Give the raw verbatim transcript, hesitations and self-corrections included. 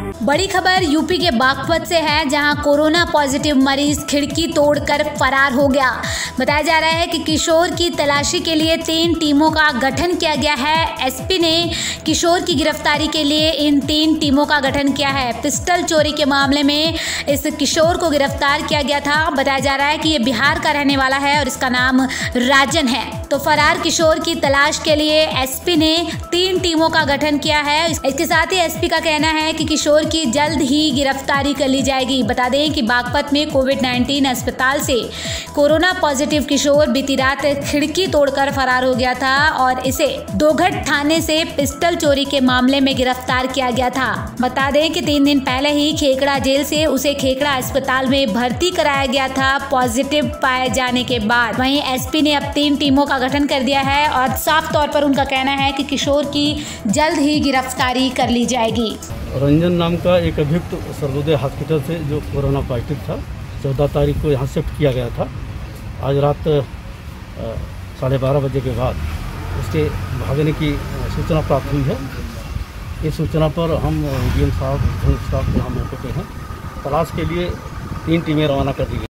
बड़ी खबर यूपी के बागपत से है, जहां कोरोना पॉजिटिव मरीज खिड़की तोड़कर फरार हो गया। बताया जा रहा है कि किशोर की तलाशी के लिए तीन टीमों का गठन किया गया है। एसपी ने किशोर की गिरफ्तारी के लिए इन तीन टीमों का गठन किया है। पिस्टल चोरी के मामले में इस किशोर को गिरफ्तार किया गया था। बताया जा रहा है कि ये बिहार का रहने वाला है और इसका नाम राजन है। तो फरार किशोर की तलाश के लिए एसपी ने तीन टीमों का गठन किया है। इसके साथ ही एसपी का कहना है कि किशोर की जल्द ही गिरफ्तारी कर ली जाएगी। बता दें कि बागपत में कोविड नाइन्टीन अस्पताल से कोरोना पॉजिटिव किशोर बीती रात खिड़की तोड़कर फरार हो गया था और इसे दोघट थाने से पिस्टल चोरी के मामले में गिरफ्तार किया गया था। बता दें कि तीन दिन पहले ही खेकड़ा जेल से उसे खेकड़ा अस्पताल में भर्ती कराया गया था पॉजिटिव पाए जाने के बाद। वहीं एसपी ने अब तीन टीमों का गठन कर दिया है और साफ तौर पर उनका कहना है कि किशोर की जल्द ही गिरफ्तारी कर ली जाएगी। रंजन नाम का एक अभियुक्त सर्वोदय हॉस्पिटल से जो कोरोना पॉजिटिव था, चौदह तारीख को यहाँ शिफ्ट किया गया था। आज रात साढ़े बारह बजे के बाद उसके भागने की सूचना प्राप्त हुई है। इस सूचना पर हम डीएम साहब साहब यहाँ मौके पे हैं। तलाश के लिए तीन टीमें रवाना कर दी गई।